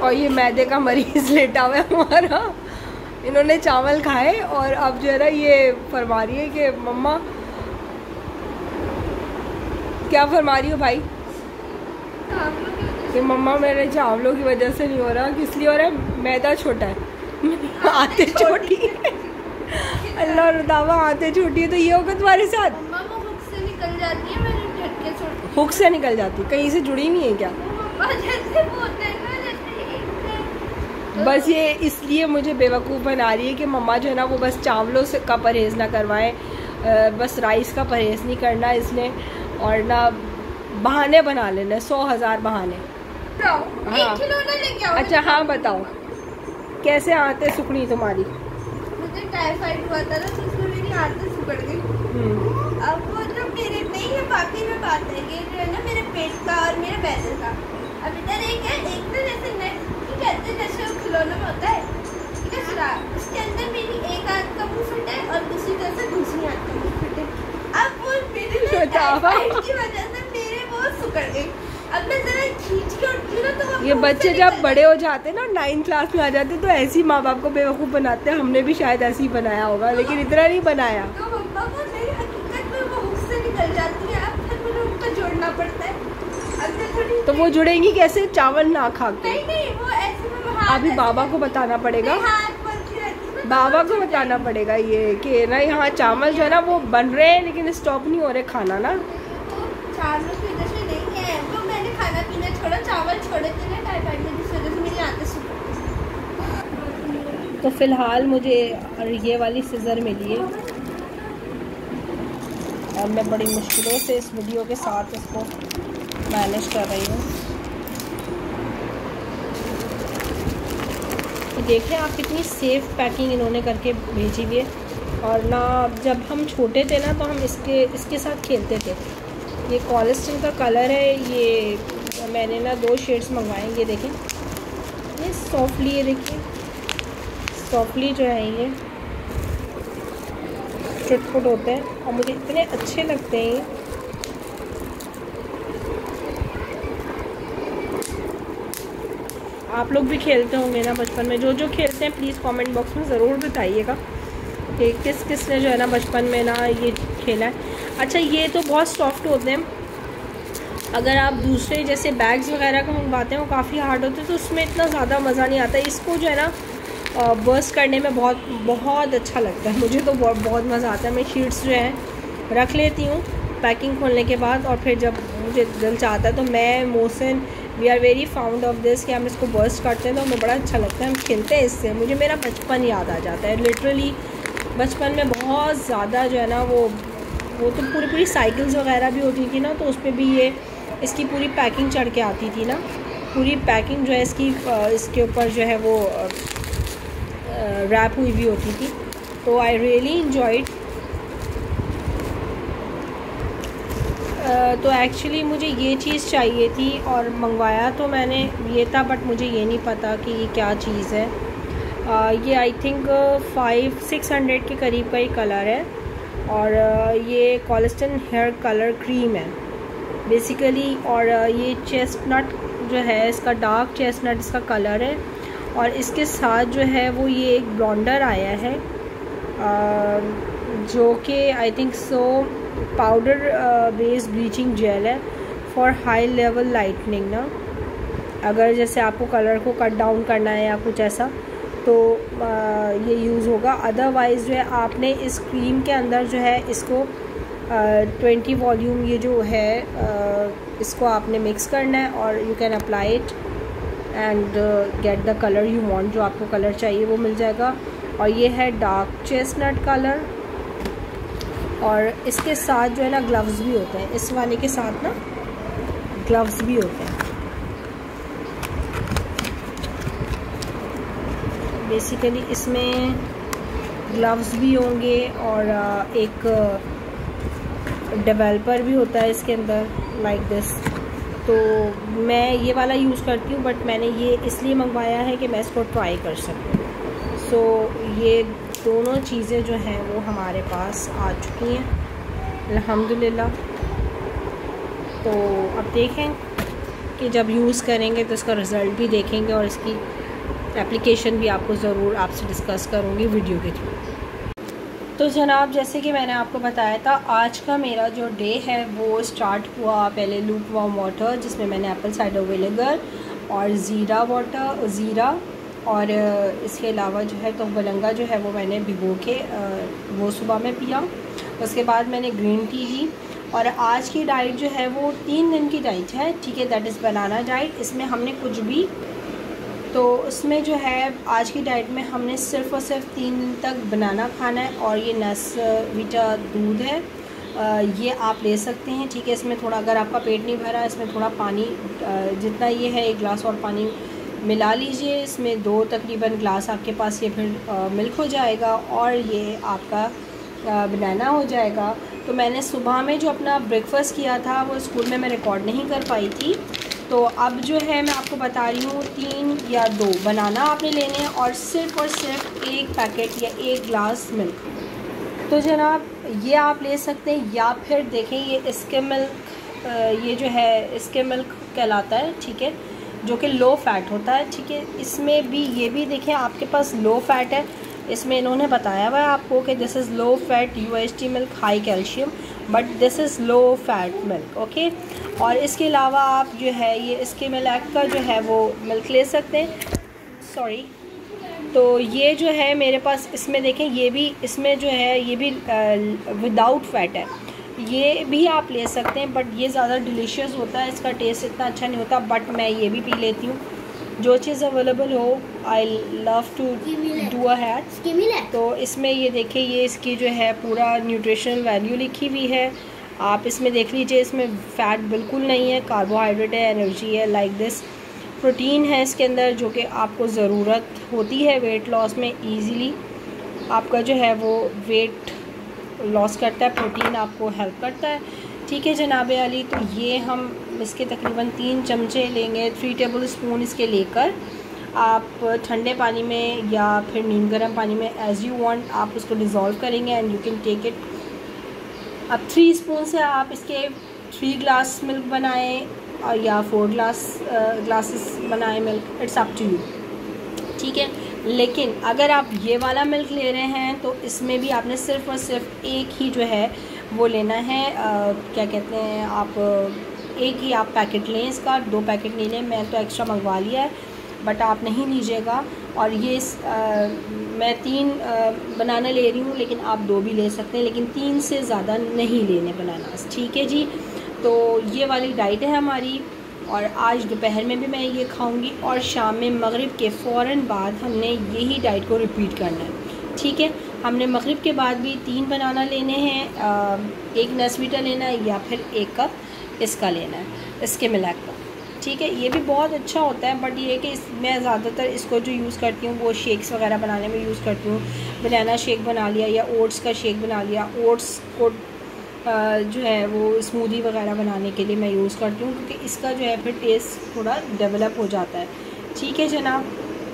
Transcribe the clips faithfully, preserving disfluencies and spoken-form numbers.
और ये मैदे का मरीज़ लेटा हुआ है हमारा। इन्होंने चावल खाए और अब जो है ना ये फरमा रही है कि मम्मा, क्या फरमा रही हो भाई? कि मम्मा मेरे चावलों की वजह से नहीं हो रहा। किस लिए हो रहा है? मैदा छोटा है, आते छोटी है। अल्लाह रुदावा, आते छोटी है तो ये होगा तुम्हारे साथ। मम्मा वो हुक से निकल जाती है, मेरे झटके छोड़। हुक से निकल जाती, कहीं से जुड़ी नहीं है क्या? जैसे वो होता है ना, जैसे बस ये इसलिए मुझे बेवकूफ़ बना रही है कि मम्मा जो है ना वो बस चावलों से का परहेज़ ना करवाएं, बस राइस का परहेज़ नहीं करना इसने, और ना बहाने बना लेना, सौ हज़ार बहाने। हाँ। एक खिलौना लेके आओ। अच्छा हाँ बताओ, कैसे आते सुखनी तुम्हारी? मुझे टाइफाइड हुआ था ना, तो उसमें मेरी आंतें सिकुड़ गई। अब वो जो मेरे नहीं है, बाकी में बात है ये जो है ना मेरे पेट का और मेरे बैदर का। अब इधर एक है, एक तो जैसे नेट की कहते हैं, जैसे वो खिलौना में होता है, ठीक है सुराख, उसके अंदर मेरी एक आंत का मुंह फिट है और दूसरी तरफ से दूसरी आंत का मुंह फिट है। अब वो मेरे टाइफाइड की वजह से मेरे वो सिकुड़ गई। अब मैं जरा खींच के उठती हूँ ना तो ये बच्चे जब बड़े हो जाते हैं ना, नाइन्थ क्लास में आ जाते हैं, तो ऐसे ही माँ बाप को बेवकूफ़ बनाते हैं। हमने भी शायद ऐसे ही बनाया होगा, लेकिन इतना नहीं बनाया। तो मम्मा को मेरी हकीकत में वो हुक से निकल जाती है, अब फिर मुझे उनको जोड़ना पड़ता है। अब मैं थोड़ी तो वो जुड़ेंगी कैसे चावल ना खा के? नहीं नहीं वो ऐसे में हाथ अभी बाबा को बताना पड़ेगा, हाथ बोलती रहती है, बाबा को बताना पड़ेगा ये कि ना यहाँ चावल जो है ना वो बन रहे हैं लेकिन स्टॉप नहीं हो रहे खाना ना। तो चावलों की वजह से नहीं है, तो मैंने खाना पीना छोड़ा, चावल छोड़े थे ना टाइफाइड में, जिस वजह से मेरी आंतें सिकुड़ गई। तो फिलहाल मुझे ये वाली सिजर मिली है और मैं बड़ी मुश्किलों से इस वीडियो के साथ इसको मैनेज कर रही हूँ। देखें आप कितनी सेफ़ पैकिंग इन्होंने करके भेजी हुई है। और ना जब हम छोटे थे ना तो हम इसके इसके साथ खेलते थे। ये कॉलेस्टन का कलर है, ये मैंने ना दो शेड्स मंगवाए। ये देखें, ये सॉफ्टली, ये देखिए सॉफ्टली जो है ये चुटपुट होते हैं और मुझे इतने अच्छे लगते हैं ये। आप लोग भी खेलते होंगे ना बचपन में? जो जो खेलते हैं प्लीज़ कमेंट बॉक्स में ज़रूर बताइएगा कि किस किस ने जो है ना बचपन में ना ये खेला है। अच्छा ये तो बहुत सॉफ्ट होते हैं, अगर आप दूसरे जैसे बैग्स वगैरह का मंगवाते हैं वो काफ़ी हार्ड होते हैं, तो उसमें इतना ज़्यादा मज़ा नहीं आता। इसको जो है ना बर्स्ट करने में बहुत बहुत अच्छा लगता है, मुझे तो बहुत बहुत मज़ा आता है। मैं शीट्स जो है रख लेती हूँ पैकिंग खोलने के बाद, और फिर जब मुझे दिल चाहता है तो मैं Mohsin we are very fond of this कि हम इसको बर्स्ट करते हैं तो हमें बड़ा अच्छा लगता है, हम खेलते हैं इससे। मुझे मेरा बचपन याद आ जाता है लिटरली। बचपन में बहुत ज़्यादा जो है ना वो वो तो पूरी पूरी साइकिल्स वगैरह भी होती थी ना, तो उस पर भी ये इसकी पूरी पैकिंग चढ़ के आती थी ना, पूरी पैकिंग जो है इसकी इसके ऊपर जो है वो रैप हुई भी होती थी। तो आई रियली इन्जॉयड। तो एक्चुअली मुझे ये चीज़ चाहिए थी और मंगवाया तो मैंने ये था, बट मुझे ये नहीं पता कि ये क्या चीज़ है। uh, ये I think five six hundred के करीब का ही कलर है, और uh, ये कॉलेस्टन हेयर कलर क्रीम है बेसिकली। और uh, ये चेस्टनट जो है इसका डार्क चेस्टनट इसका कलर है, और इसके साथ जो है वो ये एक ब्लॉन्डर आया है uh, जो कि I think so powder based bleaching gel है फॉर हाई लेवल लाइटनिंग ना। अगर जैसे आपको कलर को कट डाउन करना है या कुछ ऐसा तो uh, ये यूज़ होगा। अदरवाइज़ जो है आपने इस क्रीम के अंदर जो है इसको ट्वेंटी वॉल्यूम ये जो है uh, इसको आपने मिक्स करना है, और you can apply it and get the colour you want. जो आपको कलर चाहिए वो मिल जाएगा। और ये है डार्क चेस्टनट कलर, और इसके साथ जो है ना ग्लव्स भी होते हैं, इस वाले के साथ ना ग्लव्स भी होते हैं। बेसिकली इसमें ग्लव्स भी होंगे और एक डेवलपर भी होता है इसके अंदर लाइक दिस। तो मैं ये वाला यूज़ करती हूँ, बट मैंने ये इसलिए मंगवाया है कि मैं इसको ट्राई कर सकूँ। सो so, ये दोनों चीज़ें जो हैं वो हमारे पास आ चुकी हैं अल्हम्दुलिल्लाह। तो अब देखें कि जब यूज़ करेंगे तो इसका रिज़ल्ट भी देखेंगे और इसकी एप्लीकेशन भी आपको ज़रूर आपसे डिस्कस करूँगी वीडियो के थ्रू। तो जनाब, जैसे कि मैंने आपको बताया था, आज का मेरा जो डे है वो स्टार्ट हुआ पहले लूप वार्म वाटर, जिसमें मैंने एप्पल साइडर विनेगर और ज़ीरा वाटर ज़ीरा और इसके अलावा जो है तो बलंगा जो है वो मैंने भिगो के वो सुबह में पिया। उसके बाद मैंने ग्रीन टी ली और आज की डाइट जो है वो तीन दिन की डाइट है, ठीक है, दैट इज़ बनाना डाइट। इसमें हमने कुछ भी तो उसमें जो है आज की डाइट में हमने सिर्फ़ और सिर्फ तीन दिन तक बनाना खाना है और ये नसवीटा दूध है, आ, ये आप ले सकते हैं, ठीक है। इसमें थोड़ा, अगर आपका पेट नहीं भरा, इसमें थोड़ा पानी, जितना ये है एक गिलास और पानी मिला लीजिए। इसमें दो तकरीबन ग्लास आपके पास ये फिर आ, मिल्क हो जाएगा और ये आपका बनाना हो जाएगा। तो मैंने सुबह में जो अपना ब्रेकफास्ट किया था वो स्कूल में मैं रिकॉर्ड नहीं कर पाई थी, तो अब जो है मैं आपको बता रही हूँ, तीन या दो बनाना आपने लेने हैं और सिर्फ़ और सिर्फ एक पैकेट या एक ग्लास मिल्क। तो जनाब ये आप ले सकते हैं, या फिर देखें ये इसके मिल्क, ये जो है इसके मिल्क कहलाता है, ठीक है, जो कि लो फैट होता है, ठीक है। इसमें भी ये भी देखें आपके पास लो फैट है, इसमें इन्होंने बताया हुआ है आपको कि this is low fat U S T milk high calcium, but this is low fat milk, okay. और इसके अलावा आप जो है ये इसके मिल्क का जो है वो मिल्क ले सकते हैं, सॉरी। तो ये जो है मेरे पास, इसमें देखें ये भी, इसमें जो है ये भी विदाउट फैट है, ये भी आप ले सकते हैं, बट ये ज़्यादा डिलीशियस होता है, इसका टेस्ट इतना अच्छा नहीं होता, बट मैं ये भी पी लेती हूँ। जो चीज़ अवेलेबल हो I love to do a had. तो इसमें ये देखिए, ये इसकी जो है पूरा न्यूट्रिशनल वैल्यू लिखी हुई है, आप इसमें देख लीजिए, इसमें फ़ैट बिल्कुल नहीं है, कार्बोहाइड्रेट है, एनर्जी है, लाइक दिस। प्रोटीन है इसके अंदर जो कि आपको ज़रूरत होती है वेट लॉस में, इजीली आपका जो है वो वेट लॉस करता है, प्रोटीन आपको हेल्प करता है, ठीक है जनाब अली। तो ये हम इसके तकरीबन तीन चमचे लेंगे, थ्री टेबल स्पून इसके लेकर आप ठंडे पानी में या फिर नीम गर्म पानी में एज़ यू वांट आप उसको डिज़ोल्व करेंगे and you can take it. अब थ्री स्पून से आप इसके थ्री ग्लास मिल्क बनाएं और या फोर ग्लास ग्लासेस बनाएं milk, it's up to you, ठीक है। लेकिन अगर आप ये वाला मिल्क ले रहे हैं तो इसमें भी आपने सिर्फ़ और सिर्फ एक ही जो है वो लेना है, आ, क्या कहते हैं, आप एक ही आप पैकेट लें इसका, दो पैकेट नहीं लें। मैं तो एक्स्ट्रा मंगवा लिया है, बट आप नहीं लीजिएगा। और ये आ, मैं तीन बनाना ले रही हूँ, लेकिन आप दो भी ले सकते हैं, लेकिन तीन से ज़्यादा नहीं लेने बनाना, ठीक है जी। तो ये वाली डाइट है हमारी, और आज दोपहर में भी मैं ये खाऊंगी और शाम में मगरिब के फ़ौरन बाद हमने यही डाइट को रिपीट करना है, ठीक है। हमने मगरिब के बाद भी तीन बनाना लेने हैं, एक नसवीटा लेना है या फिर एक कप इसका लेना है, इसके मिल्क का, ठीक है। ये भी बहुत अच्छा होता है, बट ये कि इस मैं ज़्यादातर इसको जो यूज़ करती हूँ वो शेक्स वगैरह बनाने में यूज़ करती हूँ। बनाना शेक बना लिया या ओट्स का शेक बना लिया, ओट्स को जो है वो स्मूदी वगैरह बनाने के लिए मैं यूज़ करती हूँ, क्योंकि इसका जो है फिर टेस्ट थोड़ा डेवलप हो जाता है, ठीक है जनाब।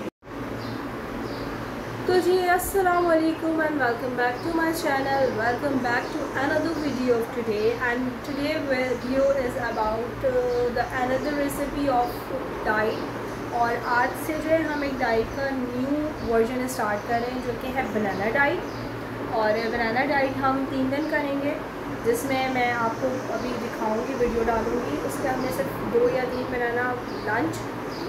तो जी अस्सलाम वालेकुम and welcome back to my channel, welcome back to another video of today. And today video is about the another recipe of diet. और आज से जो है हम एक डाइट का न्यू वर्जन स्टार्ट कर रहे हैं, जो कि है बनाना डाइट। और बनाना डाइट हम तीन दिन करेंगे, जिसमें मैं आपको अभी दिखाऊंगी, वीडियो डालूंगी। उसके हमने सिर्फ दो या तीन बनाना लंच,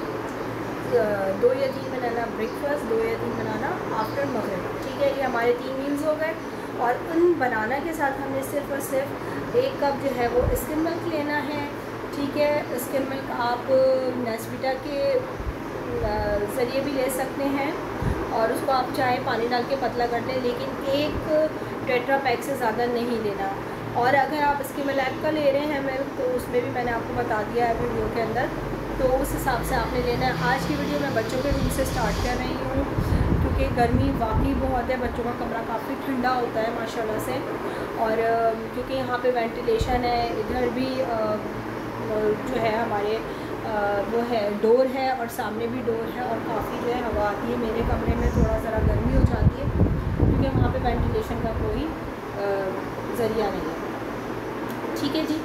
दो या तीन बनाना ब्रेकफास्ट, दो या तीन बनाना आफ्टर मगरिब, ठीक है। ये हमारे तीन मील्स हो गए। और उन बनाना के साथ हमने सिर्फ और सिर्फ एक कप जो है वो स्किम मिल्क लेना है, ठीक है। स्किम मिल्क आप नसवीटा के ज़रिए भी ले सकते हैं और उसको आप चाहे पानी डाल के पतला कर लें, लेकिन एक टेट्रा पैक से ज़्यादा नहीं लेना। और अगर आप इसके मिल्क का ले रहे हैं मिल्क, तो उसमें भी मैंने आपको बता दिया है वीडियो के अंदर, तो उस हिसाब से आपने लेना है। आज की वीडियो मैं बच्चों के रूम से स्टार्ट कर रही हूँ, क्योंकि गर्मी वाकई बहुत है, बच्चों का कमरा काफ़ी ठंडा होता है माशाल्लाह से। और क्योंकि यहाँ पे वेंटिलेशन है, इधर भी जो है हमारे वो है डोर है और सामने भी डोर है, और काफ़ी जो है हवा आती है। मेरे कमरे में थोड़ा ज़रा गर्मी हो जाती है, क्योंकि वहाँ पे वेंटिलेशन का कोई ज़रिया नहीं है, ठीक है जी।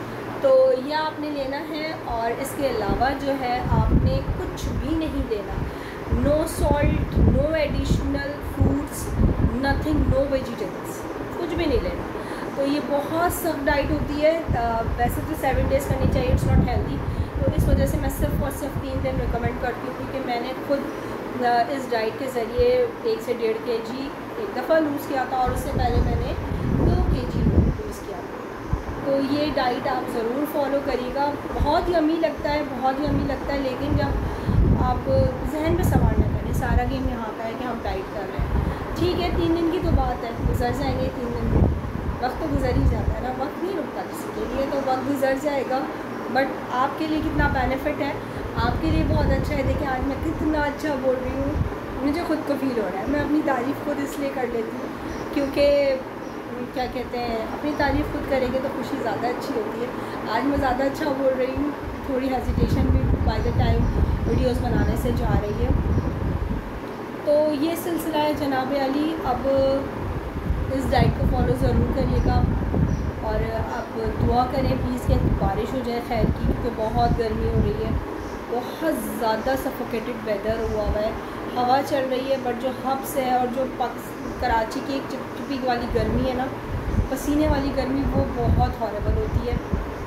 तो यह आपने लेना है। और इसके अलावा जो है आपने कुछ भी नहीं लेना, no salt, no additional fruits, nothing, no vegetables, कुछ भी नहीं लेना। तो ये बहुत सख्त डाइट होती है। वैसे तो सेवन डेज़ करनी चाहिए, इट्स नॉट हेल्दी। तो इस वजह से मैं सिर्फ और सिर्फ तीन दिन रिकमेंड करती हूँ, क्योंकि मैंने खुद इस डाइट के ज़रिए एक से डेढ़ के जी एक दफ़ा लूज़ किया था, और उससे पहले मैंने दो के जी लूज़ किया था। तो ये डाइट आप ज़रूर फॉलो करिएगा। बहुत ही यम्मी लगता है, बहुत ही यम्मी लगता है, लेकिन जब आप जहन में सवार न करें, सारा गेम यहाँ का है कि हम डाइट कर रहे हैं। ठीक है, तीन दिन की तो बात है, गुजर जाएंगे तीन दिन, वक्त तो गुजर ही जाता है ना, वक्त नहीं रुकता किसी के लिए, तो वक्त गुजर जाएगा। बट आपके लिए कितना बेनिफिट है, आपके लिए बहुत अच्छा है। देखिए आज मैं कितना अच्छा बोल रही हूँ, मुझे ख़ुद को फील हो रहा है। मैं अपनी तारीफ़ खुद इसलिए कर लेती हूँ क्योंकि क्या कहते हैं, अपनी तारीफ़ खुद करेंगे तो खुशी ज़्यादा अच्छी होती है। आज मैं ज़्यादा अच्छा बोल रही हूँ, थोड़ी हेजिटेशन भी बाय द टाइम वीडियोस बनाने से जा रही है। तो ये सिलसिला है जनाब अली। अब इस डाइट को फॉलो ज़रूर करिएगा, और आप दुआ करें प्लीज़ कि बारिश हो जाए खैर की, क्योंकि बहुत गर्मी हो रही है, बहुत ज़्यादा सफोकेटेड वेदर हुआ हुआ है, हवा चल रही है, बट जो हब्स है और जो पक्स कराची की एक चिपचिपी वाली गर्मी है ना, पसीने वाली गर्मी, वो बहुत हॉरेबल होती है।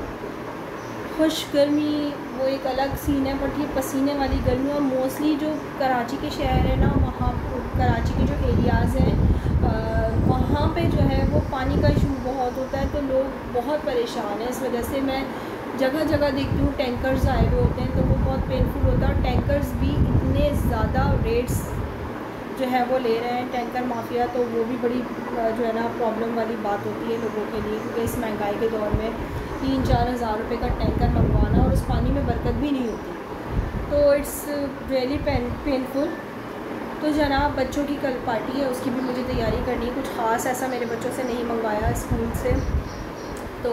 खुश गर्मी वो एक अलग सीन है, बट ये पसीने वाली गर्मी, और मोस्टली जो कराची के शहर है ना, वहाँ कराची के जो एरियाज़ हैं वहाँ पे जो है वो पानी का इशू बहुत होता है, तो लोग बहुत परेशान हैं। इस वजह से मैं जगह जगह देखती हूँ टैंकर्स आए हुए होते हैं, तो वो बहुत पेनफुल होता है। और टैंकर्स भी इतने ज़्यादा रेट्स जो है वो ले रहे हैं, टैंकर माफिया, तो वो भी बड़ी जो है ना प्रॉब्लम वाली बात होती है लोगों के लिए, क्योंकि इस महंगाई के दौर में तीन चार हज़ार रुपये का टैंकर मंगवाना, और उस पानी में बरकत भी नहीं होती, तो इट्स रियली पेन पेनफुल। तो जनाब बच्चों की कल पार्टी है, उसकी भी मुझे तैयारी करनी है। कुछ ख़ास ऐसा मेरे बच्चों से नहीं मंगवाया स्कूल से, तो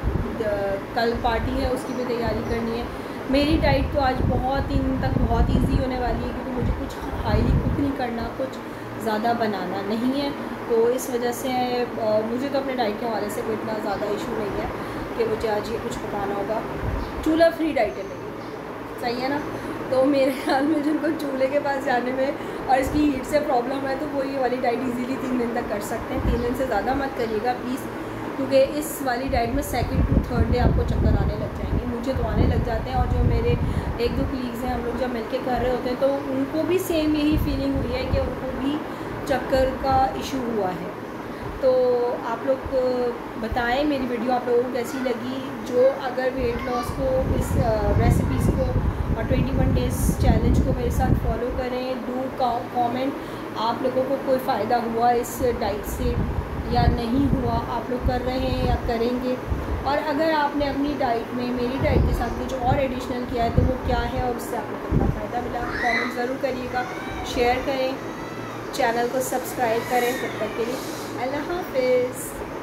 कल पार्टी है, उसकी भी तैयारी करनी है। मेरी डाइट तो आज बहुत दिन तक बहुत इजी होने वाली है, क्योंकि मुझे कुछ हाईली कुक नहीं करना, कुछ ज़्यादा बनाना नहीं है। तो इस वजह से आ, मुझे तो अपने डाइट के हवाले से कोई इतना ज़्यादा इशू नहीं है कि मुझे आज ये कुछ पकाना होगा। चूल्हा फ्री डाइट है मेरी, सही है ना। तो मेरे ख्याल में जिनको चूल्हे के पास जाने में और इसकी हीट से प्रॉब्लम है, तो वो ये वाली डाइट इजीली तीन दिन तक कर सकते हैं। तीन दिन से ज़्यादा मत करिएगा प्लीज़, क्योंकि इस वाली डाइट में सेकंड टू थर्ड डे आपको चक्कर आने लग जाएंगे। मुझे तो आने लग जाते हैं, और जो मेरे एक दो कलीग्स हैं, हम लोग जब मिलके कर रहे होते हैं, तो उनको भी सेम यही फीलिंग हुई है कि उनको भी चक्कर का इशू हुआ है। तो आप लोग बताएं मेरी वीडियो आप लोगों को कैसी लगी। जो अगर वेट लॉस को, इस रेसिपीज़ को और ट्वेंटी वन डेज़ चैलेंज को मेरे साथ फॉलो करें, डू कमेंट आप लोगों को कोई फ़ायदा हुआ इस डाइट से या नहीं हुआ, आप लोग कर रहे हैं या करेंगे। और अगर आपने अपनी डाइट में मेरी डाइट के साथ कुछ और एडिशनल किया है तो वो क्या है और उससे आपको कितना फ़ायदा मिला, कमेंट ज़रूर करिएगा, शेयर करें, चैनल को सब्सक्राइब करें। तब तक के लिए अल्लाह हाफ़िज़।